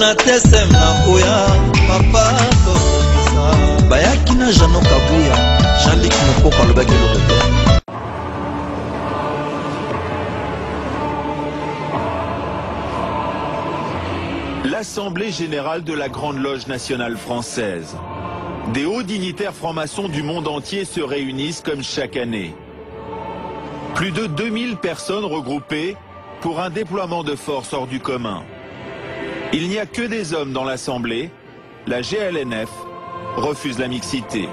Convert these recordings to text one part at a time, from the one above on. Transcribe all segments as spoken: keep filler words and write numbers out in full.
na tesem na oya papa tokisa bayaki na Jano Kabuya Jean-Luc Mokoko alobaki le L'Assemblée générale de la Grande Loge nationale française. Des hauts dignitaires francs-maçons du monde entier se réunissent comme chaque année. Plus de deux mille personnes regroupées pour un déploiement de force hors du commun. Il n'y a que des hommes dans l'Assemblée. La G L N F refuse la mixité.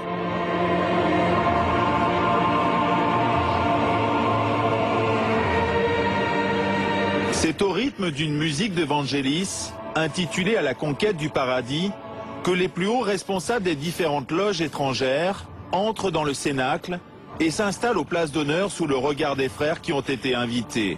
C'est au rythme d'une musique de Vangelis, intitulée à la conquête du paradis, que les plus hauts responsables des différentes loges étrangères entrent dans le cénacle et s'installent aux places d'honneur sous le regard des frères qui ont été invités.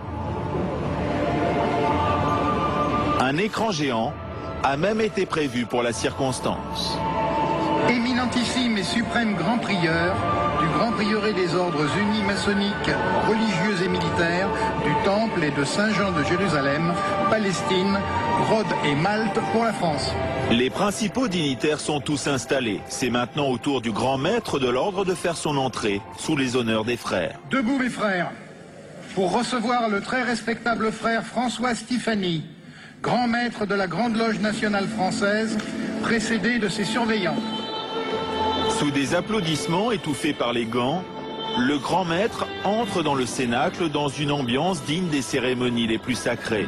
Un écran géant a même été prévu pour la circonstance. Éminentissime et suprême grand prieur du Grand Prieuré des ordres unis maçonniques, religieux et militaires du Temple et de Saint-Jean de Jérusalem, Palestine, Rhodes et Malte pour la France. Les principaux dignitaires sont tous installés. C'est maintenant au tour du grand maître de l'ordre de faire son entrée sous les honneurs des frères. Debout mes frères, pour recevoir le très respectable frère François Stéphanie, grand maître de la Grande Loge nationale française, précédé de ses surveillants. Sous des applaudissements étouffés par les gants, le grand maître entre dans le cénacle dans une ambiance digne des cérémonies les plus sacrées.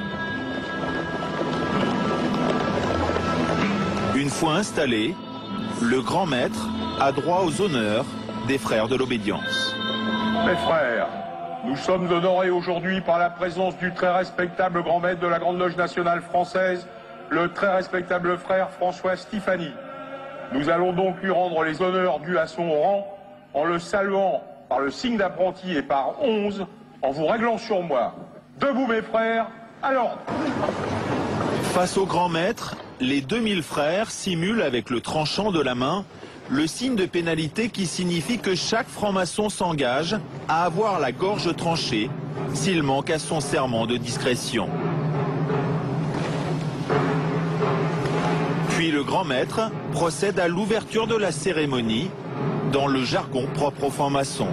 Une fois installé, le grand maître a droit aux honneurs des frères de l'obédience. Mes frères, nous sommes honorés aujourd'hui par la présence du très respectable grand maître de la Grande Loge nationale française, le très respectable frère François Stéphanie. Nous allons donc lui rendre les honneurs dus à son rang en le saluant par le signe d'apprenti et par onze, en vous réglant sur moi. Debout mes frères, à l'ordre. Face au grand maître, les deux mille frères simulent avec le tranchant de la main le signe de pénalité qui signifie que chaque franc-maçon s'engage à avoir la gorge tranchée s'il manque à son serment de discrétion. Puis le grand maître procède à l'ouverture de la cérémonie dans le jargon propre aux francs-maçons.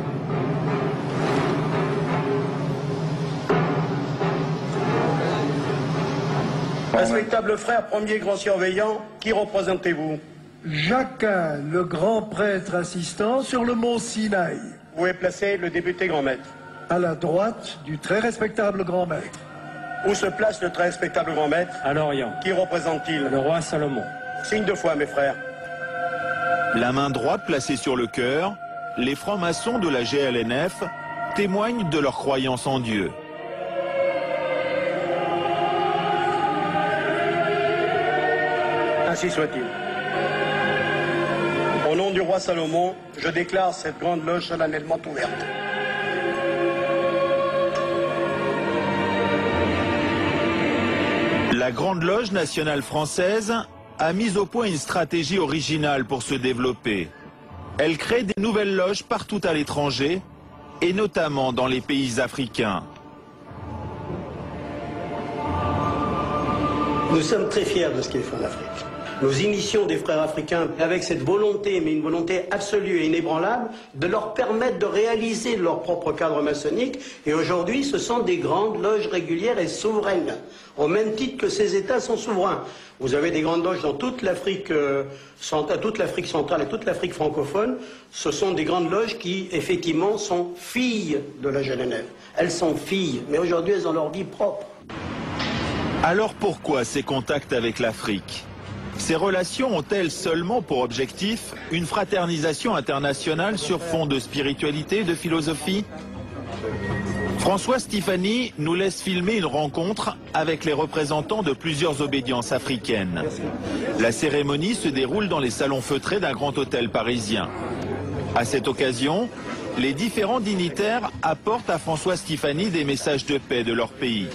Respectable frère, premier grand surveillant, qui représentez-vous? Jacquin, le grand prêtre assistant sur le mont Sinaï. Où est placé le député grand maître? À la droite du très respectable grand maître. Où se place le très respectable grand maître? À l'Orient. Qui représente-t-il? Le roi Salomon. Signe de foi, mes frères. La main droite placée sur le cœur, les francs-maçons de la G L N F témoignent de leur croyance en Dieu. Ainsi soit-il. Au nom du roi Salomon, je déclare cette grande loge solennellement ouverte. La Grande Loge nationale française a mis au point une stratégie originale pour se développer. Elle crée des nouvelles loges partout à l'étranger, et notamment dans les pays africains. Nous sommes très fiers de ce qui est fait en Afrique. Nous initions des frères africains avec cette volonté, mais une volonté absolue et inébranlable, de leur permettre de réaliser leur propre cadre maçonnique. Et aujourd'hui, ce sont des grandes loges régulières et souveraines, au même titre que ces États sont souverains. Vous avez des grandes loges dans toute l'Afrique euh, centrale, toute l'Afrique centrale et toute l'Afrique francophone. Ce sont des grandes loges qui, effectivement, sont filles de la G L N F. Elles sont filles, mais aujourd'hui, elles ont leur vie propre. Alors pourquoi ces contacts avec l'Afrique ? Ces relations ont-elles seulement pour objectif une fraternisation internationale sur fond de spiritualité et de philosophie? François Stéphanie nous laisse filmer une rencontre avec les représentants de plusieurs obédiences africaines. La cérémonie se déroule dans les salons feutrés d'un grand hôtel parisien. À cette occasion, les différents dignitaires apportent à François Stéphanie des messages de paix de leur pays.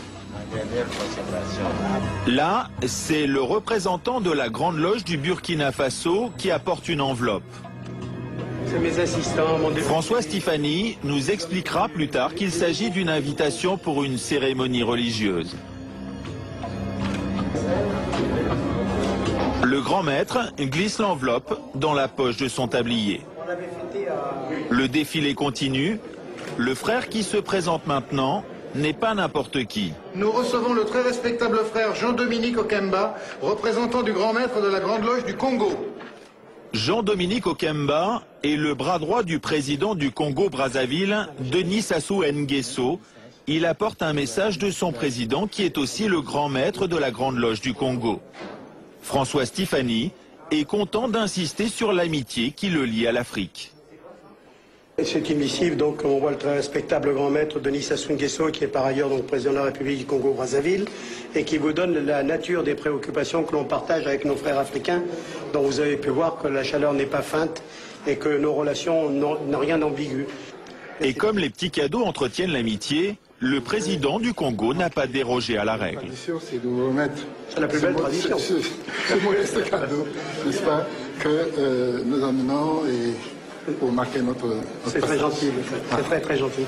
Là, c'est le représentant de la Grande Loge du Burkina Faso qui apporte une enveloppe. C'est mes assistants, mon François Stéphanie nous expliquera plus tard qu'il s'agit d'une invitation pour une cérémonie religieuse. Le grand maître glisse l'enveloppe dans la poche de son tablier. Le défilé continue. Le frère qui se présente maintenant n'est pas n'importe qui. Nous recevons le très respectable frère Jean-Dominique Okemba, représentant du grand maître de la Grande Loge du Congo. Jean-Dominique Okemba est le bras droit du président du Congo-Brazzaville, Denis Sassou Nguesso. Il apporte un message de son président qui est aussi le grand maître de la Grande Loge du Congo. François Stéphanie est content d'insister sur l'amitié qui le lie à l'Afrique. C'est une missive, donc on voit le très respectable grand maître Denis Sassou Nguesso, qui est par ailleurs donc président de la République du Congo-Brazzaville, et qui vous donne la nature des préoccupations que l'on partage avec nos frères africains, dont vous avez pu voir que la chaleur n'est pas feinte et que nos relations n'ont rien d'ambigu. Et comme les petits cadeaux entretiennent l'amitié, le président du Congo n'a pas dérogé à la règle. C'est de vous remettre. C'est la plus belle tradition. Ce modeste cadeau, n'est-ce pas, que euh, nous amenons et pour marquer notre. notre C'est très gentil, c'est très très gentil.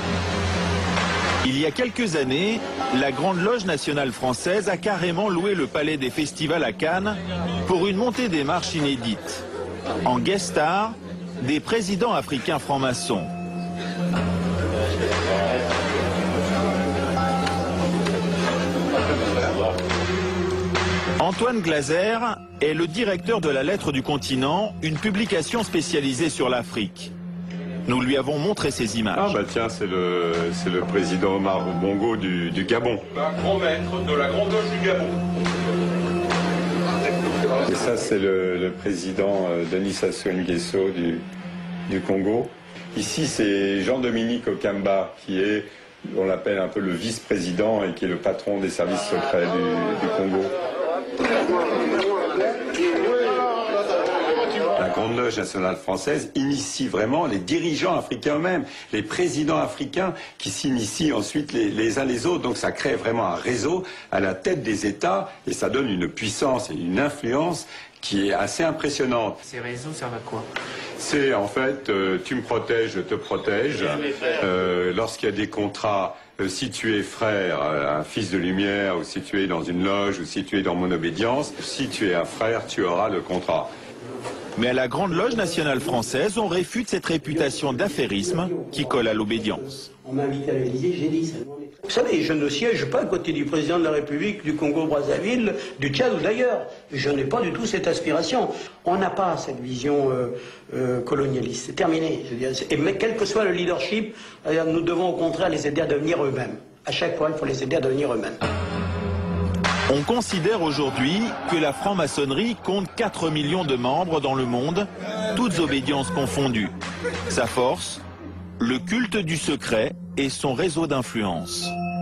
Il y a quelques années, la Grande Loge nationale française a carrément loué le palais des festivals à Cannes pour une montée des marches inédite. En guest star, des présidents africains francs-maçons. Antoine Glaser est le directeur de la Lettre du Continent, une publication spécialisée sur l'Afrique. Nous lui avons montré ces images. Ah bah tiens, c'est le, c'est le président Omar Bongo du, du Gabon. Le grand maître de la Grande Loge du Gabon. Et ça, c'est le, le président euh, Denis Sassou Nguesso du, du Congo. Ici, c'est Jean-Dominique Okemba, qui est, on l'appelle un peu le vice-président et qui est le patron des services secrets du, du Congo. La Grande Loge nationale française initie vraiment les dirigeants africains eux-mêmes, les présidents africains qui s'initient ensuite les, les uns les autres. Donc ça crée vraiment un réseau à la tête des États et ça donne une puissance et une influence qui est assez impressionnante. Ces réseaux servent à quoi? C'est en fait, euh, tu me protèges, je te protège. Euh, Lorsqu'il y a des contrats, euh, si tu es frère, euh, un fils de lumière, ou si tu es dans une loge, ou si tu es dans mon obédience, si tu es un frère, tu auras le contrat. Mais à la Grande Loge nationale française, on réfute cette réputation d'affairisme qui colle à l'obédience. On m'a invité à l'Élysée, j'ai dit ça. Vous savez, je ne siège pas à côté du président de la République du Congo-Brazzaville, du Tchad ou d'ailleurs. Je n'ai pas du tout cette aspiration. On n'a pas cette vision euh, euh, colonialiste. C'est terminé. Je veux dire, et, mais quel que soit le leadership, nous devons au contraire les aider à devenir eux-mêmes. À chaque fois, il faut les aider à devenir eux-mêmes. On considère aujourd'hui que la franc-maçonnerie compte quatre millions de membres dans le monde, toutes obédiences confondues. Sa force, le culte du secret et son réseau d'influence.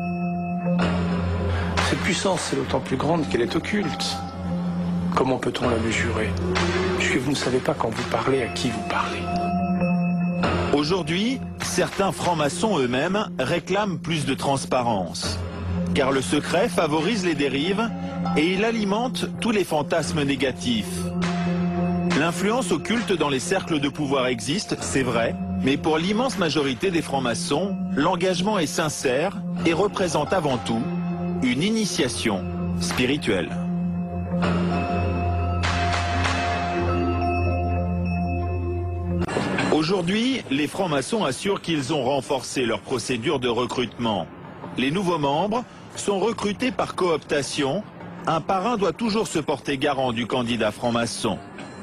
Cette puissance, c'est d'autant plus grande qu'elle est occulte. Comment peut-on la mesurer? Puisque vous ne savez pas quand vous parlez à qui vous parlez. Aujourd'hui, certains francs-maçons eux-mêmes réclament plus de transparence. Car le secret favorise les dérives et il alimente tous les fantasmes négatifs. L'influence occulte dans les cercles de pouvoir existe, c'est vrai, mais pour l'immense majorité des francs-maçons, l'engagement est sincère et représente avant tout une initiation spirituelle. Aujourd'hui, les francs-maçons assurent qu'ils ont renforcé leur procédure de recrutement. Les nouveaux membres sont recrutés par cooptation. Un parrain doit toujours se porter garant du candidat franc-maçon.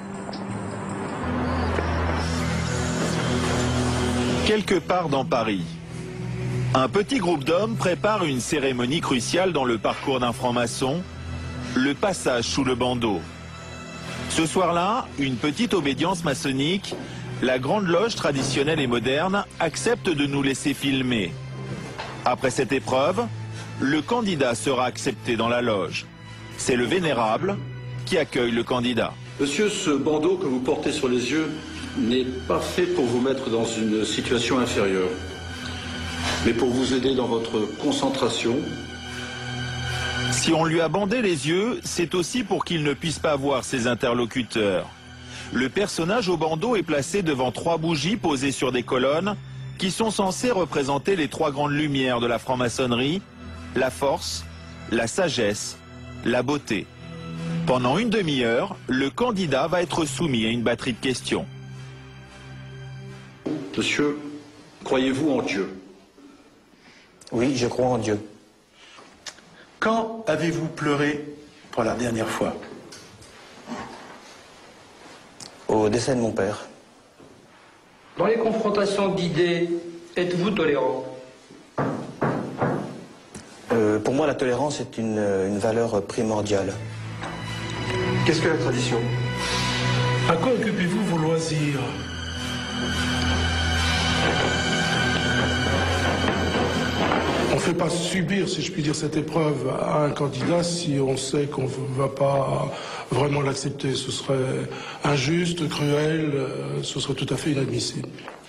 Quelque part dans Paris, un petit groupe d'hommes prépare une cérémonie cruciale dans le parcours d'un franc-maçon, le passage sous le bandeau. Ce soir-là, une petite obédience maçonnique, la Grande Loge traditionnelle et moderne, accepte de nous laisser filmer. Après cette épreuve, le candidat sera accepté dans la loge. C'est le vénérable qui accueille le candidat. Monsieur, ce bandeau que vous portez sur les yeux n'est pas fait pour vous mettre dans une situation inférieure, mais pour vous aider dans votre concentration. Si on lui a bandé les yeux, c'est aussi pour qu'il ne puisse pas voir ses interlocuteurs. Le personnage au bandeau est placé devant trois bougies posées sur des colonnes qui sont censées représenter les trois grandes lumières de la franc-maçonnerie, la force, la sagesse la beauté. Pendant une demi-heure, le candidat va être soumis à une batterie de questions. Monsieur, croyez-vous en Dieu? Oui, je crois en Dieu. Quand avez-vous pleuré pour la dernière fois? Au décès de mon père. Dans les confrontations d'idées, êtes-vous tolérant? euh, Pour moi, la tolérance est une, une valeur primordiale. Qu'est-ce que la tradition? À quoi occupez-vous vos loisirs? On ne fait pas subir, si je puis dire, cette épreuve à un candidat si on sait qu'on ne va pas vraiment l'accepter. Ce serait injuste, cruel, ce serait tout à fait inadmissible.